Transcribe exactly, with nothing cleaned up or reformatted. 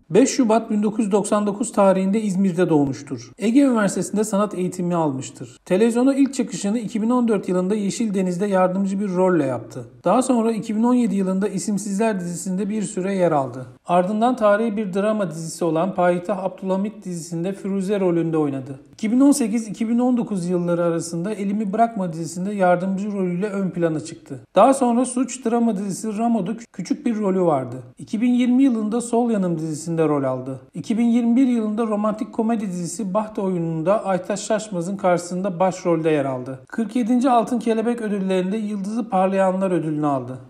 beş Şubat bin dokuz yüz doksan dokuz tarihinde İzmir'de doğmuştur. Ege Üniversitesi'nde sanat eğitimi almıştır. Televizyona ilk çıkışını iki bin on dört yılında Yeşil Deniz'de yardımcı bir rolle yaptı. Daha sonra iki bin on yedi yılında İsimsizler dizisinde bir süre yer aldı. Ardından tarihi bir drama dizisi olan Payitaht Abdülhamit dizisinde Firuze rolünde oynadı. iki bin on sekiz iki bin on dokuz yılları arasında Elimi Bırakma dizisinde yardımcı rolüyle ön plana çıktı. Daha sonra suç drama dizisi Ramo'da küçük bir rolü vardı. iki bin yirmi yılında Sol Yanım dizisinde rol aldı. iki bin yirmi bir yılında romantik komedi dizisi Baht Oyunu'nda Aytaç Şaşmaz'ın karşısında başrolde yer aldı. kırk yedinci Altın Kelebek ödüllerinde Yıldızı Parlayanlar ödülünü aldı.